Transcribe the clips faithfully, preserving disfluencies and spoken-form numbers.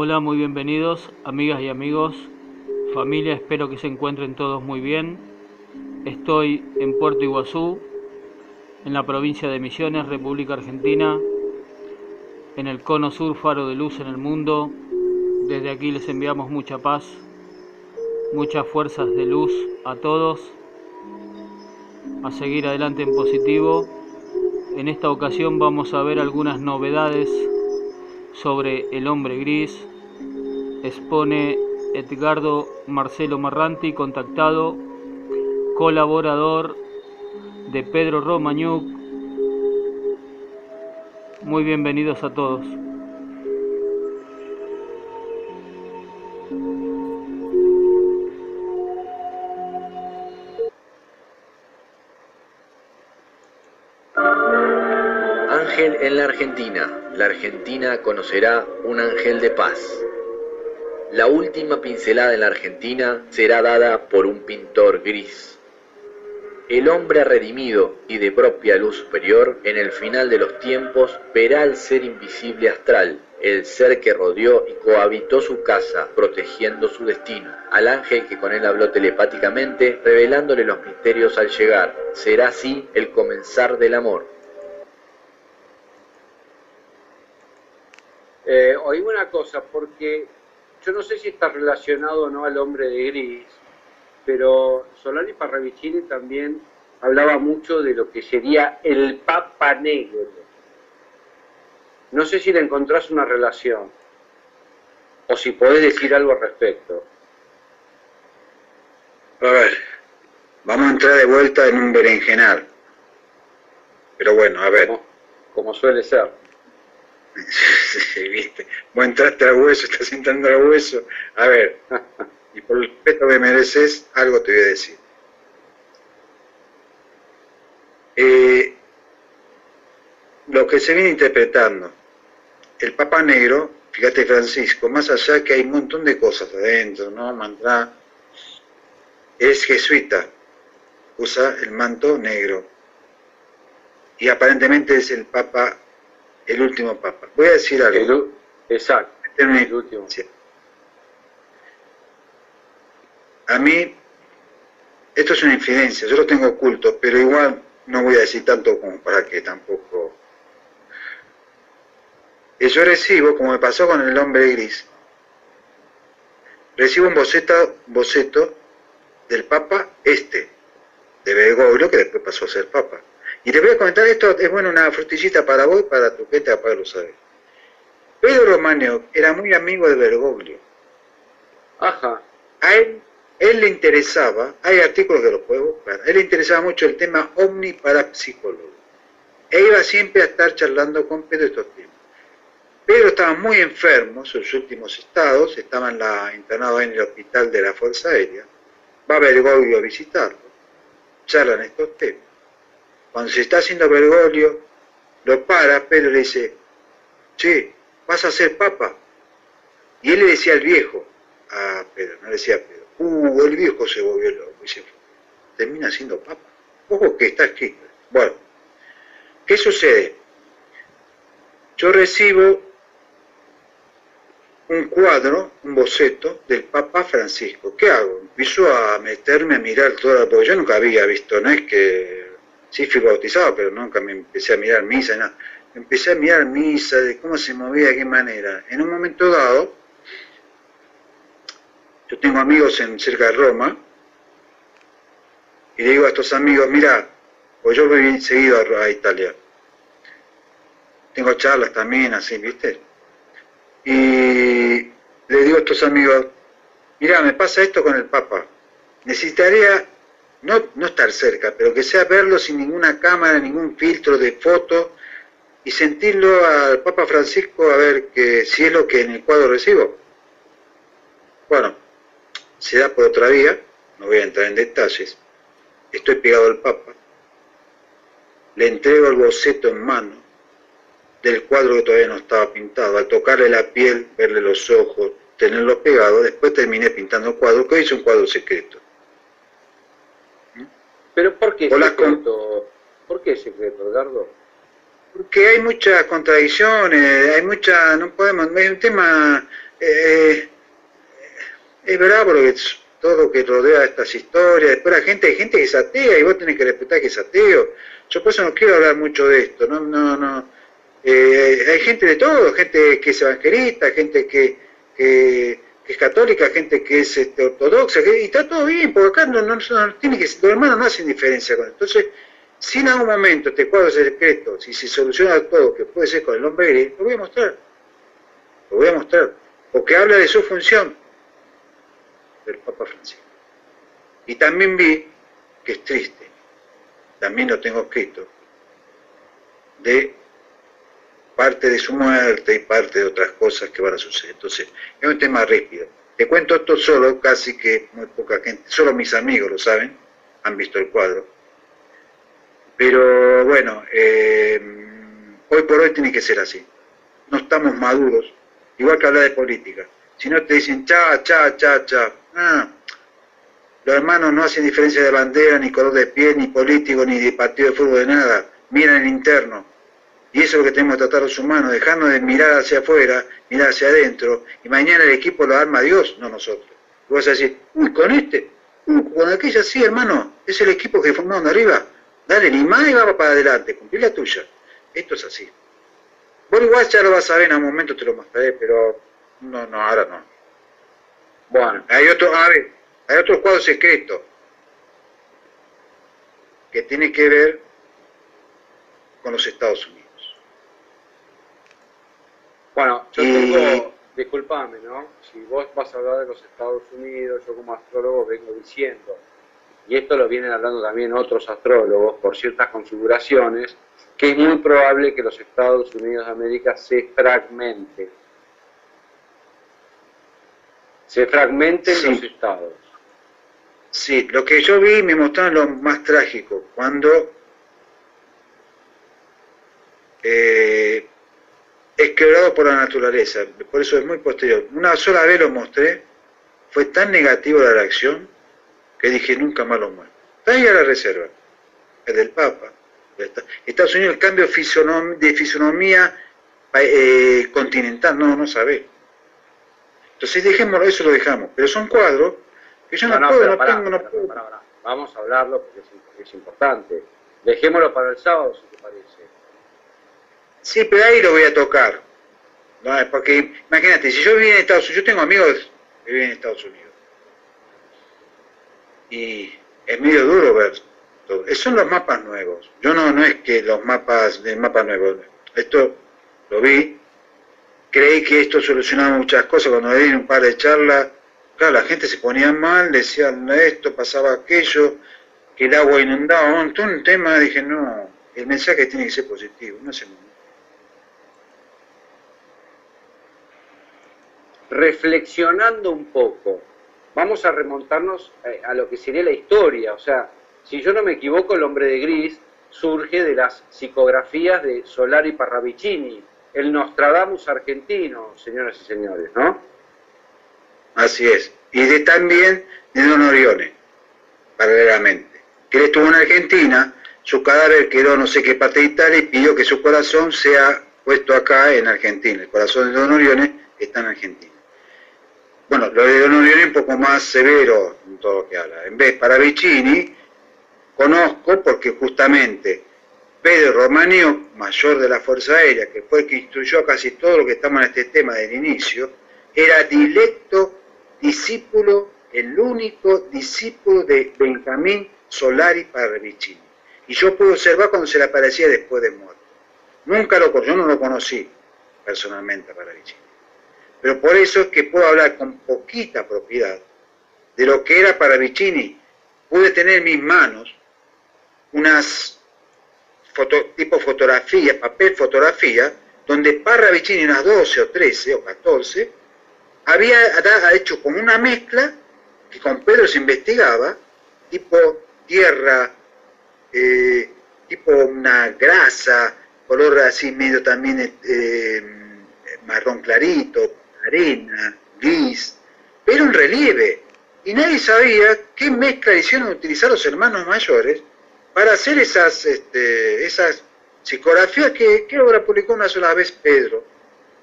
Hola, muy bienvenidos, amigas y amigos, familia, espero que se encuentren todos muy bien. Estoy en Puerto Iguazú, en la provincia de Misiones, República Argentina, en el cono sur, faro de luz en el mundo. Desde aquí les enviamos mucha paz, muchas fuerzas de luz a todos, a seguir adelante en positivo. En esta ocasión vamos a ver algunas novedades sobre el hombre gris. Expone Edgardo Marcelo Marranti, contactado, colaborador de Pedro Romañuk. Muy bienvenidos a todos. Ángel en la Argentina. La Argentina conocerá un ángel de paz. La última pincelada en la Argentina será dada por un pintor gris. El hombre redimido y de propia luz superior, en el final de los tiempos, verá al ser invisible astral, el ser que rodeó y cohabitó su casa, protegiendo su destino, al ángel que con él habló telepáticamente, revelándole los misterios al llegar. Será así el comenzar del amor. Eh, oí una cosa, porque yo no sé si está relacionado o no al hombre de gris, pero Solari Parravicini también hablaba mucho de lo que sería el Papa Negro. No sé si le encontrás una relación, o si podés decir algo al respecto. A ver, vamos a entrar de vuelta en un berenjenal. Pero bueno, a ver. Como, como suele ser. Sí, viste. Vos entraste al hueso, estás entrando al hueso. A ver, y por el respeto que mereces, algo te voy a decir. Eh, lo que se viene interpretando, el Papa Negro, fíjate Francisco, más allá que hay un montón de cosas adentro, ¿no? Mantra, es jesuita, usa el manto negro. Y aparentemente es el Papa, el último Papa. Voy a decir algo. El, exacto, el último. A mí, esto es una infidencia, yo lo tengo oculto, pero igual no voy a decir tanto como para que tampoco... Y yo recibo, como me pasó con el hombre gris, recibo un boceto, boceto del Papa este, de Bergoglio, que después pasó a ser Papa. Y te voy a comentar esto, es bueno, una frutillita para vos y para tu gente, capaz lo sabes. Pedro Romagnoli era muy amigo de Bergoglio. Ajá. A él, él le interesaba, hay artículos que los puedo buscar, a él le interesaba mucho el tema omniparapsicólogo. E iba siempre a estar charlando con Pedro estos temas. Pedro estaba muy enfermo, en sus últimos estados, estaba en la, internado en el hospital de la Fuerza Aérea. Va Bergoglio a visitarlo, charlan estos temas. Cuando se está haciendo Bergoglio, lo para, Pedro le dice, che, vas a ser papa. Y él le decía al viejo, a Pedro, no le decía a Pedro, uh, el viejo se volvió loco y se fue. Termina siendo papa. Ojo que está escrito. Bueno, ¿qué sucede? Yo recibo un cuadro, un boceto del Papa Francisco. ¿Qué hago? Empiezo a meterme a mirar toda, porque yo nunca había visto, no es que... Sí fui bautizado, pero nunca me empecé a mirar misa, nada. Empecé a mirar misa, de cómo se movía, de qué manera. En un momento dado, yo tengo amigos en cerca de Roma, y le digo a estos amigos, mira, pues yo voy seguido a, a Italia. Tengo charlas también, así, ¿viste? Y le digo a estos amigos, mira, me pasa esto con el Papa. Necesitaría... No, no estar cerca, pero que sea verlo sin ninguna cámara, ningún filtro de foto y sentirlo al Papa Francisco a ver que si es lo que en el cuadro recibo. Bueno, se da por otra vía, no voy a entrar en detalles, estoy pegado al Papa, le entrego el boceto en mano del cuadro que todavía no estaba pintado, al tocarle la piel, verle los ojos, tenerlo pegado, después terminé pintando el cuadro, que hoy es un cuadro secreto. ¿Pero por qué Hola, secreto? Con... ¿Por qué secreto, Edgardo? Porque hay muchas contradicciones, hay mucha, no podemos, es un tema eh, es bravo lo que, todo lo que rodea estas historias. Después la gente, hay gente que es atea y vos tenés que respetar que es ateo. Yo por eso no quiero hablar mucho de esto, no, no, no. Eh, hay gente de todo, gente que es evangelista, gente que, que, que es católica, gente que es este, ortodoxa, que, y está todo bien, porque acá no, no, no tiene que, los hermanos no hacen diferencia con esto. Entonces, si en algún momento este cuadro secreto, si se soluciona todo, que puede ser con el hombre gris, lo voy a mostrar. Lo voy a mostrar. Porque habla de su función del Papa Francisco. Y también vi que es triste, también lo tengo escrito, de parte de su muerte y parte de otras cosas que van a suceder. Entonces, es un tema rígido. Te cuento esto solo, casi que muy poca gente, solo mis amigos lo saben, han visto el cuadro. Pero bueno, eh, hoy por hoy tiene que ser así. No estamos maduros, igual que hablar de política. Si no te dicen cha, cha, cha, cha. Ah, los hermanos no hacen diferencia de bandera, ni color de piel, ni político, ni de partido de fútbol, de nada. Miran el interno. Y eso es lo que tenemos que tratar los humanos, dejarnos de mirar hacia afuera, mirar hacia adentro, y mañana el equipo lo arma Dios, no nosotros. Y vas a decir, uy, con este, uy, con aquella, sí, hermano, es el equipo que formamos de arriba. Dale, ni más y vamos para adelante, cumplí la tuya. Esto es así. Vos igual ya lo vas a ver, en un momento te lo mostraré, pero no, no, ahora no. Bueno, hay otro, a ver, hay otro cuadro secreto que tiene que ver con los Estados Unidos. Bueno, yo tengo, disculpame, ¿no? Si vos vas a hablar de los Estados Unidos, yo como astrólogo vengo diciendo, y esto lo vienen hablando también otros astrólogos por ciertas configuraciones, que es muy probable que los Estados Unidos de América se fragmenten. Se fragmenten sí. Los estados. Sí, lo que yo vi me mostraron lo más trágico, cuando eh, es quebrado por la naturaleza, por eso es muy posterior. Una sola vez lo mostré, fue tan negativa la reacción que dije nunca más lo muestro. Está ahí a la reserva, el del Papa. Estados Unidos, el cambio de fisonomía eh, continental, no, no sabe. Entonces dejémoslo, eso lo dejamos, pero son cuadros que yo no, no, no puedo, no pará, tengo, no pará, puedo. Pará, pará. Vamos a hablarlo porque es, es importante. Dejémoslo para el sábado, si te parece. Sí, pero ahí lo voy a tocar. ¿No? Porque imagínate, si yo viví en Estados Unidos, yo tengo amigos que viven en Estados Unidos. Y es medio duro ver todo. Esos son los mapas nuevos. Yo no, no es que los mapas del mapa nuevo. Esto lo vi. Creí que esto solucionaba muchas cosas. Cuando di un par de charlas, claro, la gente se ponía mal, decían esto, pasaba aquello, que el agua inundaba, un, un tema, dije, no, el mensaje tiene que ser positivo, no se Reflexionando un poco, vamos a remontarnos a lo que sería la historia. O sea, si yo no me equivoco, el hombre de gris surge de las psicografías de Solari Parravicini, el Nostradamus argentino, señoras y señores, ¿no? Así es. Y de también de Don Orione, paralelamente. Que él estuvo en Argentina, su cadáver quedó no sé qué parte de Italia y pidió que su corazón sea puesto acá en Argentina. El corazón de Don Orione está en Argentina. Bueno, lo de Don Orione es un poco más severo en todo lo que habla. En vez de Parravicini, conozco porque justamente Pedro Romanio, mayor de la Fuerza Aérea, que fue el que instruyó a casi todo lo que estamos en este tema del inicio, era directo discípulo, el único discípulo de Benjamín Solari Parravicini. Y yo pude observar cuando se le aparecía después de muerto. Nunca lo conocí, yo no lo conocí personalmente a Parravicini. Pero por eso es que puedo hablar con poquita propiedad de lo que era Parravicini. Pude tener en mis manos unas foto, tipo fotografías, papel fotografía, donde Parravicini, unas doce o trece o catorce, había hecho como una mezcla que con Pedro se investigaba, tipo tierra, eh, tipo una grasa, color así medio también eh, marrón clarito, arena, gris, pero en relieve. Y nadie sabía qué mezcla hicieron utilizar los hermanos mayores para hacer esas, este, esas psicografías que creo que la publicó una sola vez Pedro.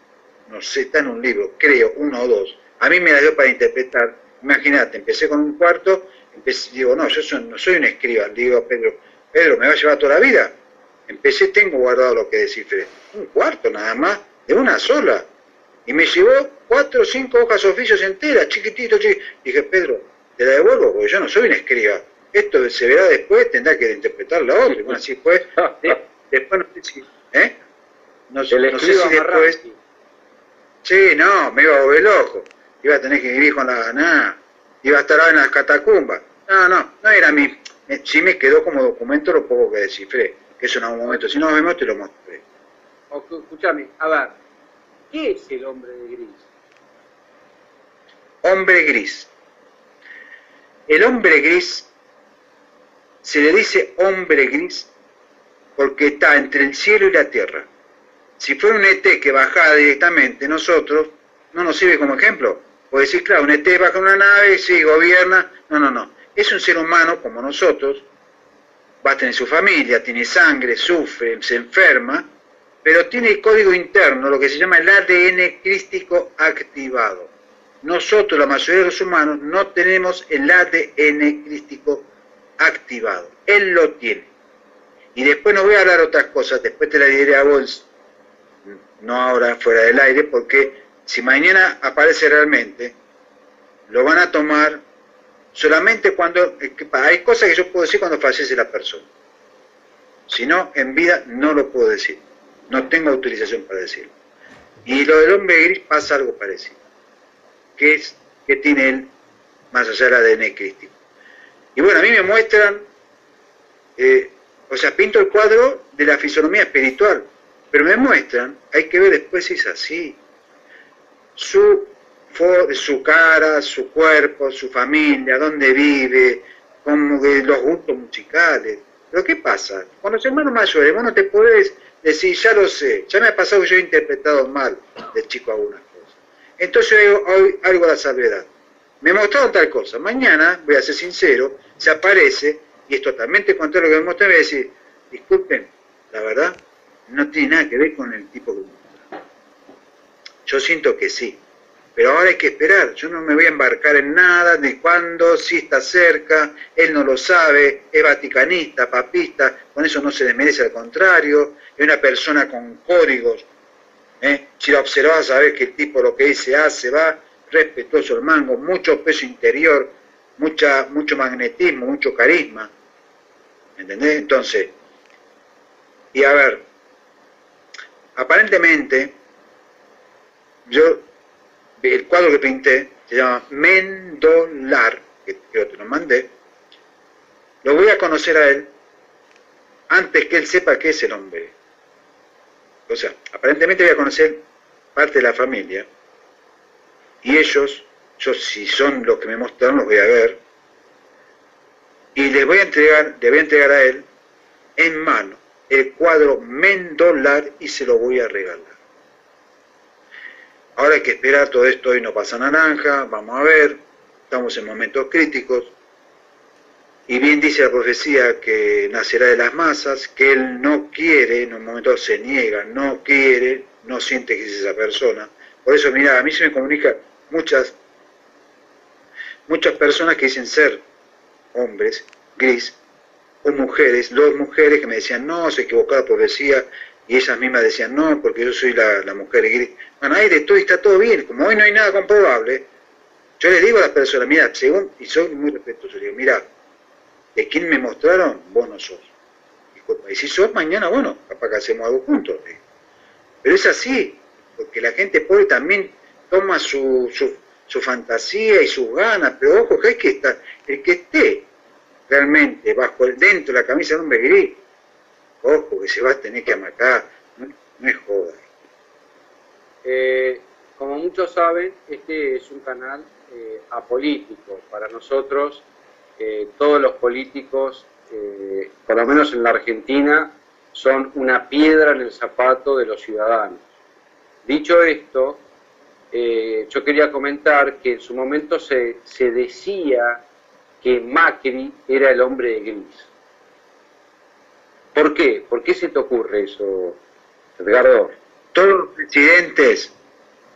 no sé, está en un libro, creo, uno o dos. A mí me la dio para interpretar. Imagínate, empecé con un cuarto, empecé, digo, no, yo soy, no soy un escriba. Le digo a Pedro, Pedro, ¿me va a llevar toda la vida? Empecé, tengo guardado lo que descifré. Un cuarto nada más, de una sola. Y me llevó cuatro o cinco hojas oficios enteras, chiquitito, chiquitito. Dije, Pedro, te la devuelvo porque yo no soy un escriba. Esto se verá después, tendrá que interpretar la otra. Y bueno, así pues, de, después no sé si, ¿eh? No, no sé si después... Sí, no, me iba a volver loco. Iba a tener que vivir con la... Nada, iba a estar ahora en las catacumbas. No, no, no era mi... Sí me quedó como documento lo poco que descifré. Que eso en algún momento, si no vemos, te lo mostré. Escúchame, a ver, ¿qué es el hombre de gris? Hombre gris. El hombre gris, se le dice hombre gris porque está entre el cielo y la tierra. Si fuera un E T que bajara directamente, nosotros, no nos sirve como ejemplo. Puede decir, claro, un E T baja en una nave, sí, gobierna. No, no, no. Es un ser humano como nosotros, va a tener su familia, tiene sangre, sufre, se enferma, pero tiene el código interno, lo que se llama el A D N crístico activado. Nosotros, la mayoría de los humanos, no tenemos el A D N crístico activado. Él lo tiene. Y después no voy a hablar otras cosas, después te la diré a vos, no ahora fuera del aire, porque si mañana aparece realmente, lo van a tomar solamente cuando... Hay cosas que yo puedo decir cuando fallece la persona. Si no, en vida no lo puedo decir. No tengo autorización para decirlo. Y lo del hombre gris pasa algo parecido. Que es que tiene él, más allá del A D N crístico. Y bueno, a mí me muestran, eh, o sea, pinto el cuadro de la fisonomía espiritual, pero me muestran, hay que ver después si es así, su, su cara, su cuerpo, su familia, dónde vive, como que los gustos musicales. Pero ¿qué pasa? Con los hermanos mayores, vos no te podés decir, ya lo sé, ya me ha pasado que yo he interpretado mal de chico algunas cosas. Entonces hoy algo a la salvedad. Me mostraron tal cosa, mañana, voy a ser sincero, se aparece, y es totalmente contrario a lo que me mostré, me voy a decir, disculpen, la verdad, no tiene nada que ver con el tipo que me mostraron. Yo siento que sí, pero ahora hay que esperar, yo no me voy a embarcar en nada, de cuándo, si está cerca, él no lo sabe, es vaticanista, papista, con eso no se le merece, al contrario, es una persona con códigos, ¿eh? Si lo observas sabés que el tipo lo que dice hace, va, respetuoso el mango, mucho peso interior, mucha, mucho magnetismo, mucho carisma, ¿entendés? Entonces, y a ver, aparentemente, yo, el cuadro que pinté, se llama Mendolar, que creo que te lo mandé, lo voy a conocer a él antes que él sepa qué es el hombre. O sea, aparentemente voy a conocer parte de la familia, y ellos, yo si son los que me mostraron, los voy a ver, y les voy a entregar, le voy a entregar a él en mano el cuadro Mendolar y se lo voy a regalar. Ahora hay que esperar, todo esto hoy no pasa naranja, vamos a ver, estamos en momentos críticos, y bien dice la profecía que nacerá de las masas, que él no quiere, en un momento se niega, no quiere, no siente que es esa persona. Por eso, mira, a mí se me comunica muchas, muchas personas que dicen ser hombres, gris, o mujeres, dos mujeres que me decían, no, se equivocó la profecía, y ellas mismas decían, no, porque yo soy la, la mujer gris. Bueno, hay de todo y está todo bien, como hoy no hay nada comprobable, yo les digo a las personas, mira, según, y soy muy respetuoso, les digo, mira, de quién me mostraron, vos no sos. Disculpa, y si sos mañana, bueno, capaz que hacemos algo juntos. ¿Eh? Pero es así, porque la gente pobre también toma su, su, su fantasía y sus ganas, pero ojo que hay que estar, el que esté realmente bajo el dentro de la camisa de hombre gris, ojo que se va a tener que amacar, no, no es joda. Eh, como muchos saben, este es un canal eh, apolítico. Para nosotros, eh, todos los políticos, eh, por lo menos en la Argentina, son una piedra en el zapato de los ciudadanos. Dicho esto, eh, yo quería comentar que en su momento se, se decía que Macri era el hombre de gris. ¿Por qué? ¿Por qué se te ocurre eso, Edgardo? Todos los presidentes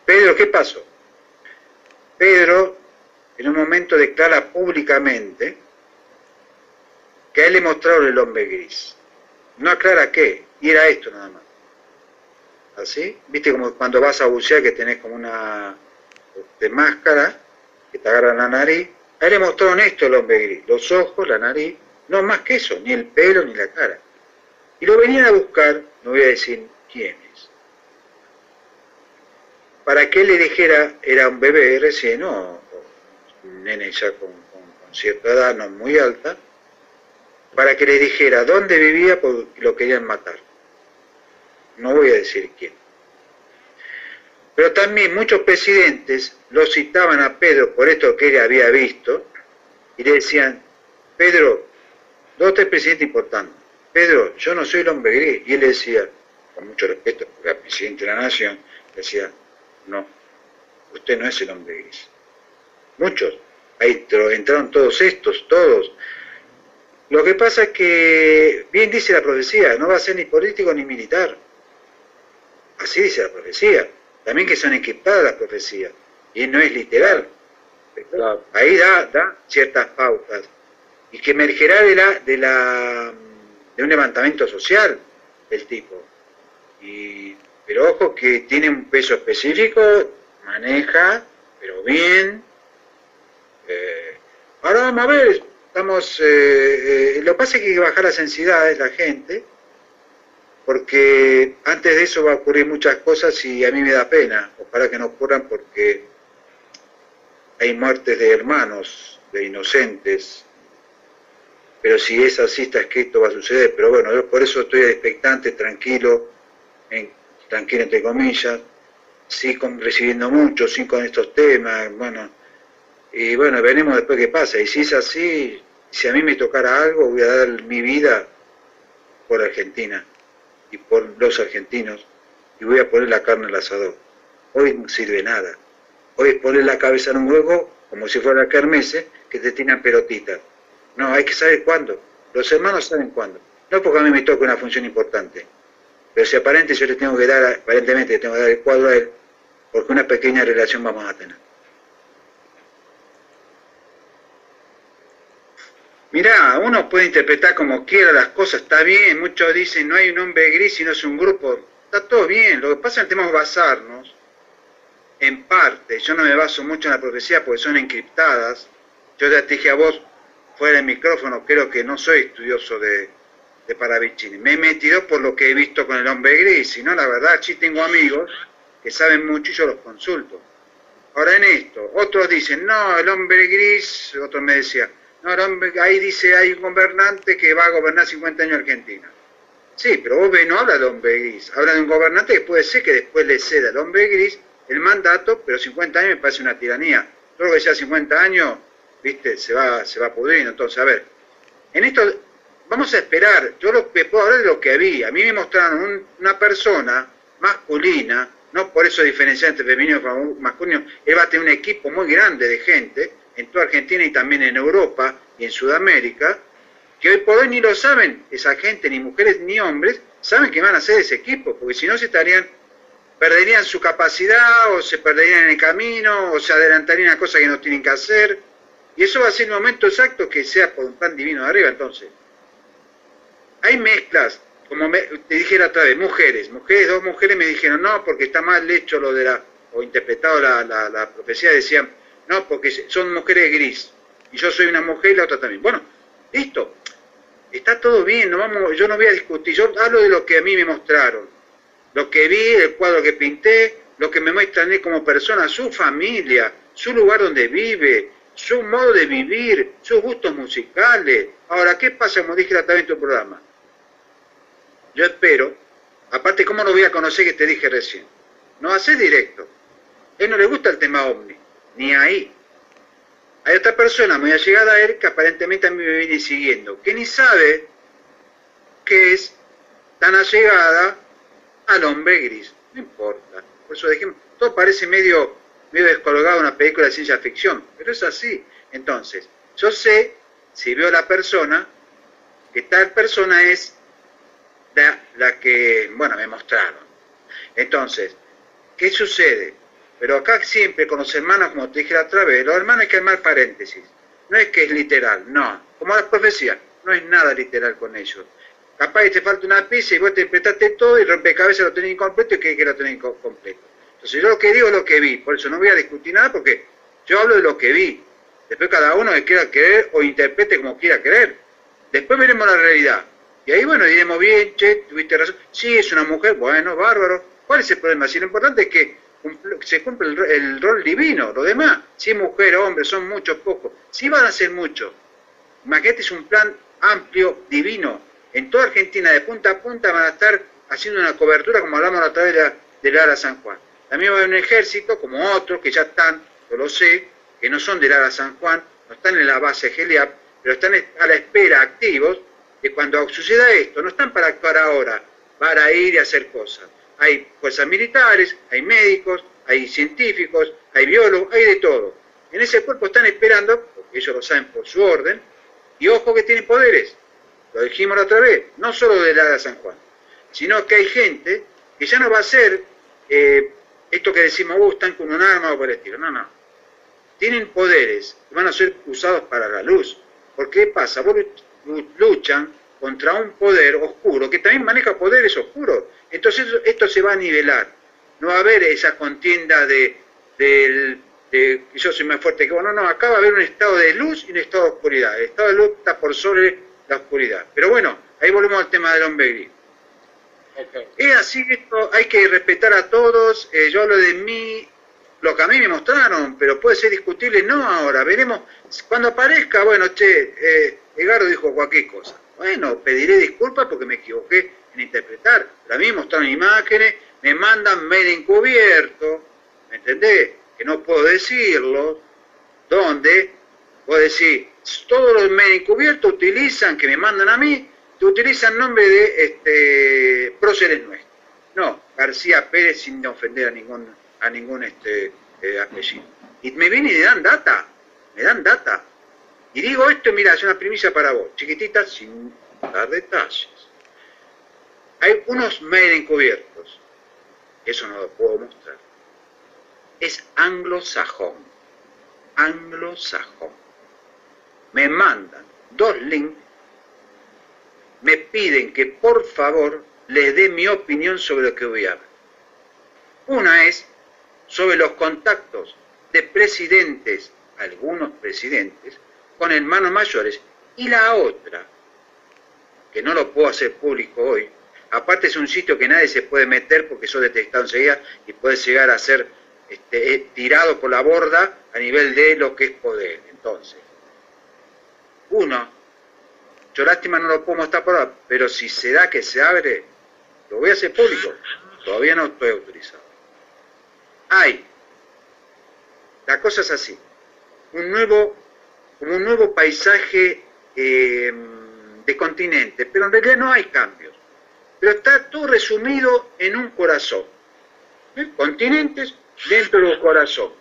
Pedro, ¿qué pasó? Pedro en un momento declara públicamente que a él le mostraron el hombre gris. No aclara qué, y era esto nada más. ¿Así? ¿Viste como cuando vas a bucear que tenés como una de máscara que te agarra la nariz? A él le mostraron esto el hombre gris, los ojos, la nariz, no más que eso, ni el pelo ni la cara. Y lo venían a buscar, no voy a decir quiénes, para que él le dijera, era un bebé recién, o un nene ya con, con, con cierta edad, no muy alta, para que le dijera dónde vivía porque lo querían matar. No voy a decir quién. Pero también muchos presidentes lo citaban a Pedro por esto que él había visto y le decían, Pedro, dos o tres presidentes importantes, Pedro, yo no soy el hombre gris. Y él le decía, con mucho respeto, porque era presidente de la nación, le decía, no, usted no es el hombre gris. Muchos, ahí entraron todos estos, todos. Lo que pasa es que, bien dice la profecía, no va a ser ni político ni militar. Así dice la profecía. También que son encriptadas las profecías. Y no es literal. Claro. Ahí da, da ciertas pautas. Y que emergerá de la, de la de un levantamiento social el tipo. Y, pero ojo que tiene un peso específico, maneja, pero bien. Eh, ahora vamos a ver, estamos, eh, eh, lo que pasa es que hay que bajar las ansiedades la gente, porque antes de eso va a ocurrir muchas cosas y a mí me da pena, ojalá que no ocurran porque hay muertes de hermanos, de inocentes, pero si es así está escrito va a suceder, pero bueno, yo por eso estoy expectante, tranquilo, en, tranquilo entre comillas, sí con, recibiendo mucho, sí con estos temas, bueno, y bueno, veremos después qué pasa, y si es así, si a mí me tocara algo, voy a dar mi vida por Argentina y por los argentinos, y voy a poner la carne al asador. Hoy no sirve nada, hoy es poner la cabeza en un huevo, como si fuera la kermesse, que te tiran pelotitas. No, hay que saber cuándo. Los hermanos saben cuándo. No porque a mí me toque una función importante. Pero si aparentemente yo le tengo que dar, aparentemente le tengo que dar el cuadro a él, porque una pequeña relación vamos a tener. Mirá, uno puede interpretar como quiera las cosas, está bien. Muchos dicen no hay un hombre gris, sino es un grupo. Está todo bien. Lo que pasa es que tenemos que basarnos en parte. Yo no me baso mucho en la profecía porque son encriptadas. Yo ya te dije a vos, fuera del micrófono, creo que no soy estudioso de, de Paravicini. Me he metido por lo que he visto con el hombre gris, y no, la verdad, sí tengo amigos que saben mucho y yo los consulto. Ahora en esto, otros dicen, no, el hombre gris, otro me decía, no, el hombre, ahí dice, hay un gobernante que va a gobernar cincuenta años Argentina. Sí, pero vos ves, no habla de hombre gris, habla de un gobernante que puede ser que después le ceda al hombre gris el mandato, pero cincuenta años me parece una tiranía. Todo lo que sea cincuenta años... ¿viste? Se va, se va pudriendo. Entonces, a ver, en esto vamos a esperar. Yo lo que puedo hablar de lo que vi. A mí me mostraron un, una persona masculina, no por eso diferenciar entre femenino y masculino. Él va a tener un equipo muy grande de gente en toda Argentina y también en Europa y en Sudamérica, que hoy por hoy ni lo saben, esa gente, ni mujeres ni hombres, saben que van a ser ese equipo, porque si no se estarían, perderían su capacidad, o se perderían en el camino, o se adelantarían a cosas que no tienen que hacer. Y eso va a ser el momento exacto que sea por un plan divino de arriba. Entonces, hay mezclas, como me, te dijera otra vez, mujeres, mujeres, dos mujeres me dijeron, no, porque está mal hecho lo de la, o interpretado la, la, la profecía, decían, no, porque son mujeres gris, y yo soy una mujer y la otra también. Bueno, listo, está todo bien, no vamos, yo no voy a discutir, yo hablo de lo que a mí me mostraron, lo que vi, el cuadro que pinté, lo que me muestran él como persona, su familia, su lugar donde vive, su modo de vivir, sus gustos musicales. Ahora, ¿qué pasa, como dije también en tu programa? Yo espero, aparte, ¿cómo lo voy a conocer que te dije recién? No va a ser directo. A él no le gusta el tema ovni, ni ahí. Hay otra persona muy allegada a él que aparentemente a mí me viene siguiendo, que ni sabe que es tan allegada al hombre gris. No importa. Por eso dejemos, todo parece medio... medio descolgado una película de ciencia ficción, pero es así. Entonces, yo sé, si veo a la persona, que tal persona es la, la que, bueno, me mostraron. Entonces, ¿qué sucede? Pero acá siempre con los hermanos, como te dije la otra vez, los hermanos hay que armar paréntesis. No es que es literal, no. Como las profecías, no es nada literal con ellos. Capaz que te falta una pieza y vos te interpretaste todo y rompecabezas lo tenés incompleto y crees que lo tenés completo. Entonces yo lo que digo es lo que vi, por eso no voy a discutir nada porque yo hablo de lo que vi. Después cada uno que quiera creer o interprete como quiera creer. Después veremos la realidad. Y ahí, bueno, diremos, bien, che, tuviste razón. Sí, es una mujer, bueno, bárbaro. ¿Cuál es el problema? Si lo importante es que se cumple el, el rol divino. Lo demás, si mujer o hombre, son muchos, pocos. Sí van a ser muchos. Imagínate, es un plan amplio, divino. En toda Argentina, de punta a punta, van a estar haciendo una cobertura, como hablamos a través de la, de la Ara San Juan. También va a haber un ejército, como otros, que ya están, yo lo sé, que no son del Ara San Juan, no están en la base Geliab, pero están a la espera, activos, de cuando suceda esto. No están para actuar ahora, para ir y hacer cosas. Hay fuerzas militares, hay médicos, hay científicos, hay biólogos, hay de todo. En ese cuerpo están esperando, porque ellos lo saben por su orden, y ojo que tienen poderes. Lo dijimos la otra vez, no solo del Ara San Juan, sino que hay gente que ya no va a ser eh, esto que decimos, vos están con un arma o por el estilo. No, no. Tienen poderes que van a ser usados para la luz. ¿Por qué pasa? Vos luchan contra un poder oscuro que también maneja poderes oscuros. Entonces esto se va a nivelar. No va a haber esa contienda de, de, de yo soy más fuerte que vos. No, no, acá va a haber un estado de luz y un estado de oscuridad. El estado de luz está por sobre la oscuridad. Pero bueno, ahí volvemos al tema del hombre gris. Okay. Es así, esto hay que respetar a todos. Eh, yo hablo de mí, lo que a mí me mostraron, pero puede ser discutible, no ahora. Veremos, cuando aparezca, bueno, che, eh, Edgardo dijo cualquier cosa. Bueno, pediré disculpas porque me equivoqué en interpretar. Pero a mí me mostraron imágenes, me mandan mail encubierto, ¿me entendés? Que no puedo decirlo. ¿Dónde? Vos decís, todos los mail encubiertos utilizan, que me mandan a mí, te utilizan nombre de este, próceres nuestros. No, García Pérez sin ofender a ningún, a ningún este, eh, apellido. Y me vienen y me dan data, me dan data. Y digo esto, mira, es una primicia para vos, chiquitita, sin dar detalles. Hay unos mail encubiertos, eso no lo puedo mostrar. Es anglosajón, anglosajón. Me mandan dos links, me piden que por favor les dé mi opinión sobre lo que voy a ver. Una es sobre los contactos de presidentes, algunos presidentes, con hermanos mayores, y la otra, que no lo puedo hacer público hoy, aparte es un sitio que nadie se puede meter porque eso es detectado enseguida y puede llegar a ser este, tirado por la borda a nivel de lo que es poder. Entonces, uno, yo lástima no lo puedo mostrar por ahora, pero si se da que se abre, lo voy a hacer público, todavía no estoy autorizado. Hay, la cosa es así, un nuevo, como un nuevo paisaje eh, de continente, pero en realidad no hay cambios, pero está todo resumido en un corazón, ¿eh? Continentes dentro de un corazón.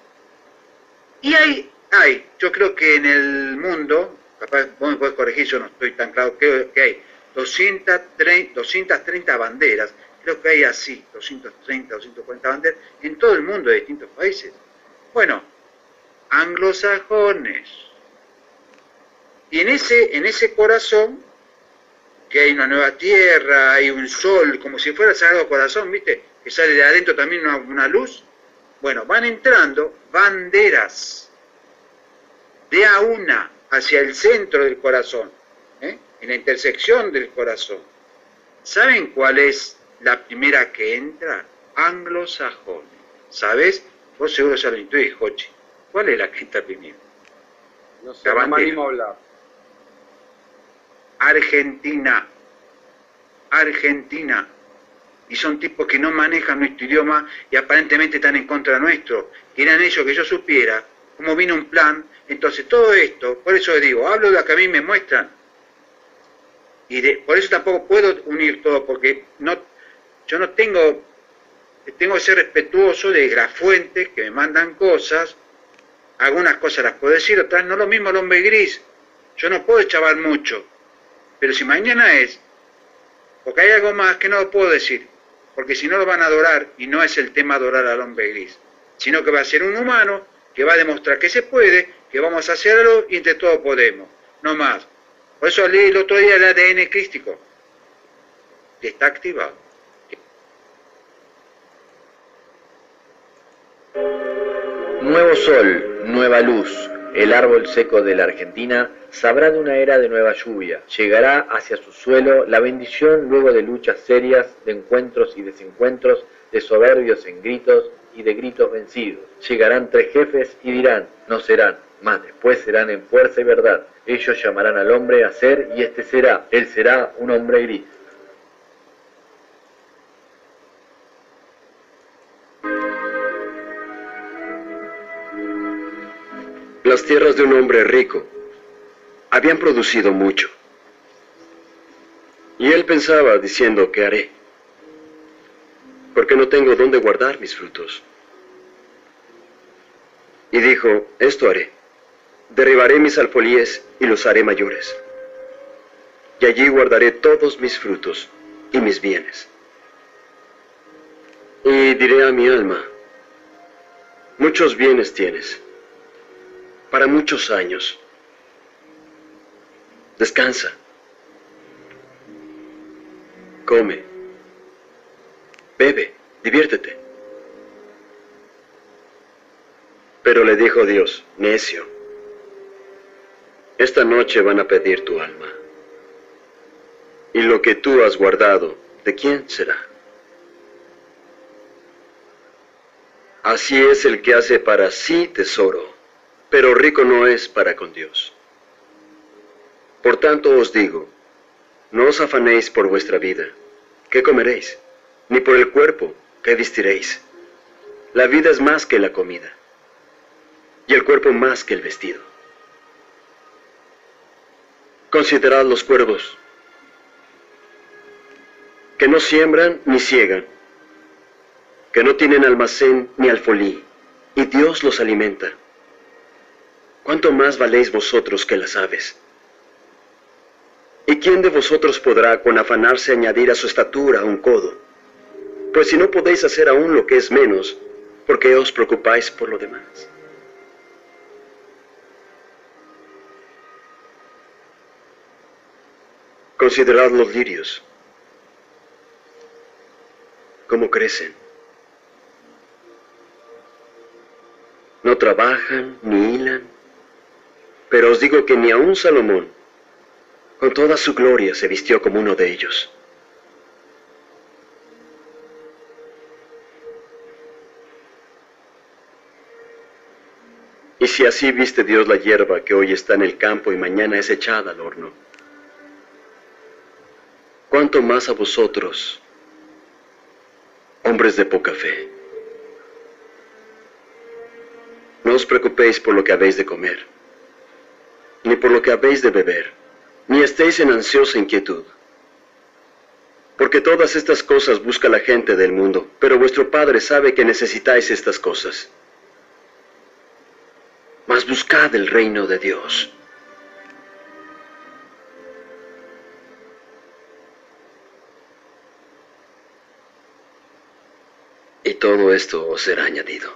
Y hay, hay, yo creo que en el mundo, capaz vos me podés corregir, yo no estoy tan claro, creo que hay doscientas treinta banderas, creo que hay así, doscientas treinta, doscientas cuarenta banderas, en todo el mundo de distintos países. Bueno, anglosajones. Y en ese, en ese corazón, que hay una nueva tierra, hay un sol, como si fuera el Sagrado Corazón, ¿viste? Que sale de adentro también una, una luz. Bueno, van entrando banderas de a una hacia el centro del corazón, ¿eh? En la intersección del corazón. ¿Saben cuál es la primera que entra? Anglosajón. ¿Sabes? Vos seguro ya lo intuís, Jochi. ¿Cuál es la que entra primero? No sé, no me animo a hablar. Argentina. Argentina. Y son tipos que no manejan nuestro idioma y aparentemente están en contra nuestro. Quieran ellos que yo supiera cómo vino un plan. Entonces todo esto, por eso digo, hablo de lo que a mí me muestran. Y de, por eso tampoco puedo unir todo, porque no, yo no tengo, tengo que ser respetuoso de las fuentes que me mandan cosas. Algunas cosas las puedo decir, otras no. Lo mismo el hombre gris. Yo no puedo chavar mucho. Pero si mañana es, porque hay algo más que no lo puedo decir, porque si no lo van a adorar, y no es el tema adorar al hombre gris. sino que va a ser un humano que va a demostrar que se puede, que vamos a hacerlo y entre todos podemos, no más. Por eso leí el otro día el A D N crístico, que está activado. Nuevo sol, nueva luz. El árbol seco de la Argentina sabrá de una era de nueva lluvia. Llegará hacia su suelo la bendición luego de luchas serias, de encuentros y desencuentros, de soberbios en gritos y de gritos vencidos. Llegarán tres jefes y dirán, no serán, mas después serán en fuerza y verdad. Ellos llamarán al hombre a ser y este será, él será un hombre gris. Las tierras de un hombre rico habían producido mucho. Y él pensaba diciendo, ¿qué haré? Porque no tengo dónde guardar mis frutos. Y dijo, esto haré. Derribaré mis alfolíes y los haré mayores. Y allí guardaré todos mis frutos y mis bienes. Y diré a mi alma, muchos bienes tienes, para muchos años. Descansa. Come. Bebe. Diviértete. Pero le dijo Dios, necio, esta noche van a pedir tu alma. Y lo que tú has guardado, ¿de quién será? Así es el que hace para sí tesoro, pero rico no es para con Dios. Por tanto os digo, no os afanéis por vuestra vida, ¿qué comeréis? Ni por el cuerpo, ¿qué vestiréis? La vida es más que la comida, y el cuerpo más que el vestido. Considerad los cuervos, que no siembran ni ciegan, que no tienen almacén ni alfolí, y Dios los alimenta. ¿Cuánto más valéis vosotros que las aves? ¿Y quién de vosotros podrá con afanarse añadir a su estatura un codo? Pues si no podéis hacer aún lo que es menos, ¿por qué os preocupáis por lo demás? Considerad los lirios, cómo crecen. No trabajan ni hilan, pero os digo que ni aun Salomón, con toda su gloria, se vistió como uno de ellos. Y si así viste Dios la hierba que hoy está en el campo y mañana es echada al horno, ¿cuánto más a vosotros, hombres de poca fe? No os preocupéis por lo que habéis de comer, ni por lo que habéis de beber, ni estéis en ansiosa inquietud. Porque todas estas cosas busca la gente del mundo, pero vuestro Padre sabe que necesitáis estas cosas. Mas buscad el reino de Dios. Y todo esto os será añadido.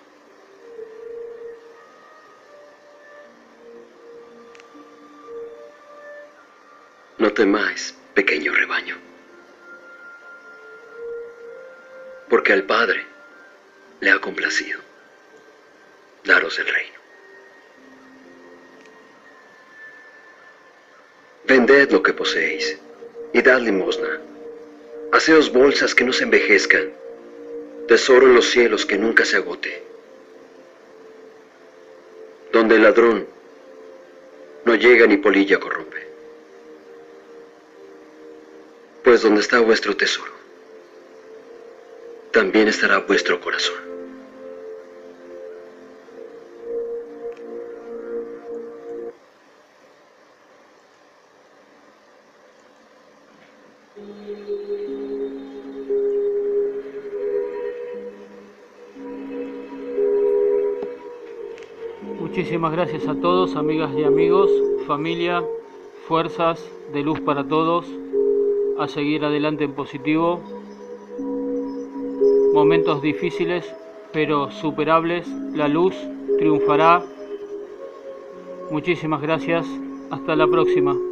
No temáis, pequeño rebaño, porque al Padre le ha complacido daros el reino. Vended lo que poseéis y dad limosna. Haceos bolsas que no se envejezcan, tesoro en los cielos que nunca se agote, donde el ladrón no llega ni polilla corrompe. Pues donde está vuestro tesoro, también estará vuestro corazón. Muchísimas gracias a todos, amigas y amigos, familia, fuerzas de luz para todos, a seguir adelante en positivo. Momentos difíciles, pero superables. La luz triunfará. Muchísimas gracias. Hasta la próxima.